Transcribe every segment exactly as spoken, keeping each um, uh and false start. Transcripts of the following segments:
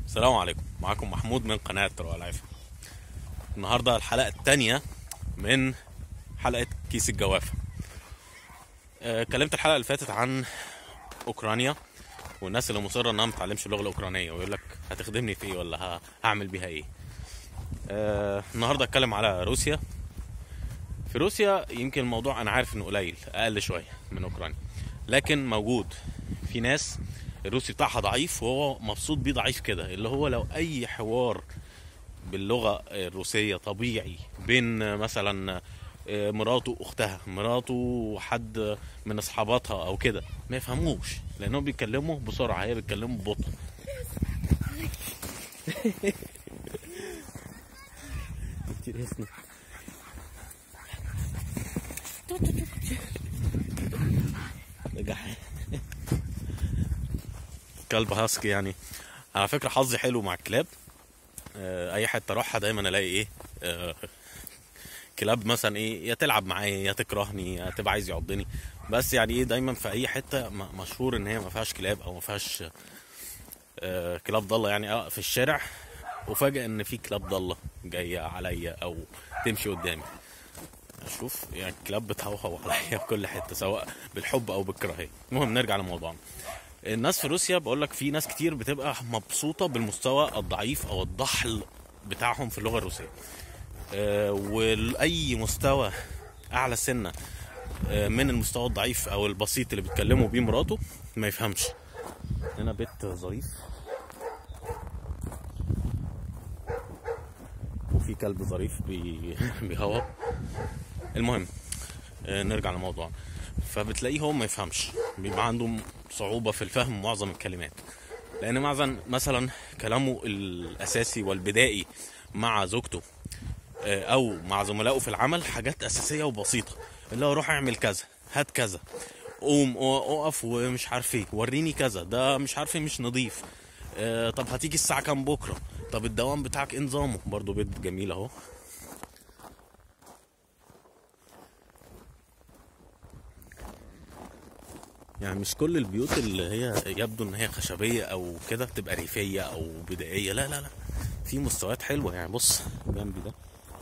السلام عليكم، معاكم محمود من قناة روى العافية. النهاردة الحلقة التانية من حلقة كيس الجوافة. آه، اتكلمت الحلقة اللي فاتت عن أوكرانيا والناس اللي مصرة انها متعلمش اللغة الأوكرانية ويقول لك هتخدمني في ايه ولا ه- هعمل بيها ايه. آه، النهاردة اتكلم على روسيا. في روسيا يمكن الموضوع انا عارف انه قليل، اقل شوية من أوكرانيا، لكن موجود. في ناس الروسي بتاعها ضعيف وهو مبسوط بيه ضعيف كده، اللي هو لو اي حوار باللغة الروسية طبيعي بين مثلا مراته واختها، مراته وحد من اصحاباتها او كده، ما يفهموش لانهم بيتكلموا بسرعة، هي بيتكلموا ببطء. كلب هاسكي يعني. على فكرة حظي حلو مع الكلاب. آه، اي حته اروحها دايما الاقي ايه، آه، كلاب مثلا ايه، يا تلعب معايا يا تكرهني يا تبقى عايز يعضني. بس يعني ايه، دايما في اي حته م- مشهور ان هي ما فيهاش كلاب او ما فيهاش آه، كلاب ضاله يعني اه في الشارع. وفاجئ ان في كلاب ضاله جايه عليا او تمشي قدامي، اشوف يعني الكلاب بتهوهو عليا في كل حته، سواء بالحب او بالكراهيه. المهم نرجع لموضوعنا. الناس في روسيا بقول لك في ناس كتير بتبقى مبسوطه بالمستوى الضعيف او الضحل بتاعهم في اللغه الروسيه. آه، واي مستوى اعلى سنه آه، من المستوى الضعيف او البسيط اللي بيتكلموا بيه مراته ما يفهمش. هنا بيت ظريف وفي كلب ظريف بي... بيهوى. المهم آه، نرجع لموضوعنا. فبتلاقيه هو ما يفهمش، بيبقى عنده صعوبة في الفهم معظم الكلمات، لأن معظم مثلا كلامه الأساسي والبدائي مع زوجته آه، أو مع زملائه في العمل حاجات أساسية وبسيطة، اللي هو روح اعمل كذا، هات كذا، قوم اقف ومش عارف ايه، وريني كذا، ده مش عارف ايه مش نظيف. آه، طب هتيجي الساعة كام بكرة؟ طب الدوام بتاعك ايه نظامه؟ برضو بيت جميل اهو. يعني مش كل البيوت اللي هي يبدو ان هي خشبية او كده تبقى ريفية او بدائية، لا لا لا، في مستويات حلوة. يعني بص جنبي ده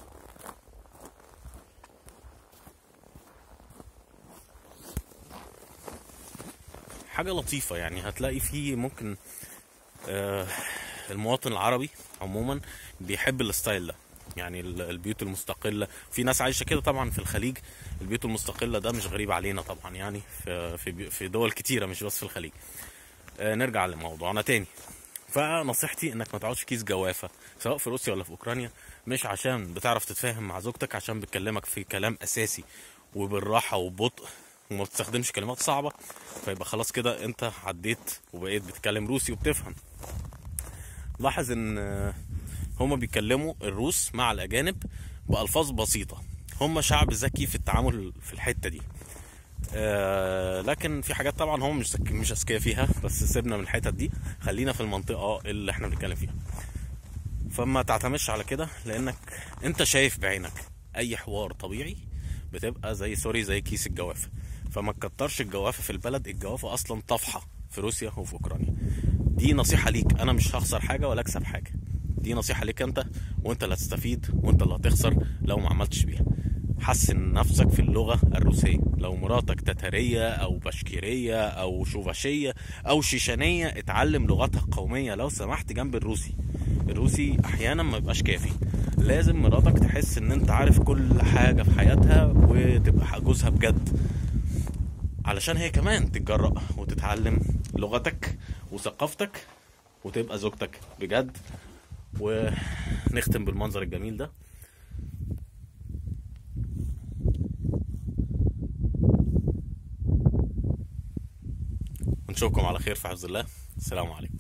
حاجة لطيفة، يعني هتلاقي فيه ممكن آه، المواطن العربي عموما بيحب الستايل ده. يعني ال- البيوت المستقلة، في ناس عايشة كده طبعا في الخليج. البيوت المستقلة ده مش غريب علينا طبعا، يعني في في بي- في دول كتيرة مش بس في الخليج. آه، نرجع لموضوعنا تاني. فنصيحتي انك ما تقعدش كيس جوافة سواء في روسيا ولا في اوكرانيا، مش عشان بتعرف تتفاهم مع زوجتك، عشان بتكلمك في كلام اساسي وبالراحة وببطء وما بتستخدمش كلمات صعبة، فيبقى خلاص كده انت عديت وبقيت بتتكلم روسي وبتفهم. لاحظ ان آه، هما بيتكلموا الروس مع الاجانب بالفاظ بسيطة. هما شعب ذكي في التعامل في الحتة دي. آه لكن في حاجات طبعا هم مش ذكي- مش اذكياء فيها، بس سيبنا من الحتت دي، خلينا في المنطقة اللي احنا بنتكلم فيها. فما تعتمدش على كده، لانك انت شايف بعينك اي حوار طبيعي بتبقى زي سوري زي كيس الجوافة. فما تكترش الجوافة في البلد، الجوافة اصلا طفحة في روسيا وفي اوكرانيا. دي نصيحة ليك، انا مش هخسر حاجة ولا اكسب حاجة. دي نصيحة ليك انت، وانت اللي هتستفيد وانت اللي هتخسر لو ما عملتش بيها. حسن نفسك في اللغة الروسية. لو مراتك تتارية او بشكيرية او شوفاشية او شيشانية، اتعلم لغتها القومية لو سمحت جنب الروسي. الروسي احيانا ما بيبقاش كافي، لازم مراتك تحس ان انت عارف كل حاجة في حياتها وتبقى جوزها بجد، علشان هي كمان تتجرأ وتتعلم لغتك وثقافتك وتبقى زوجتك بجد. ونختم بالمنظر الجميل ده، ونشوفكم على خير في حفظ الله. السلام عليكم.